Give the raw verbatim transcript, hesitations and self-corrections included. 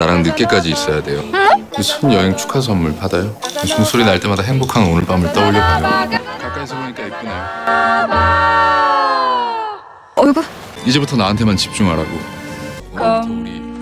나랑 늦게까지 있어야 돼요. 첫 여행 축하 선물 받아요. 종소리 날 때마다 행복한 오늘 밤을 떠올려봐요. 가까이서 보니까 예쁘네요. 어이구. 이제부터 나한테만 집중하라고. 오늘부터 우리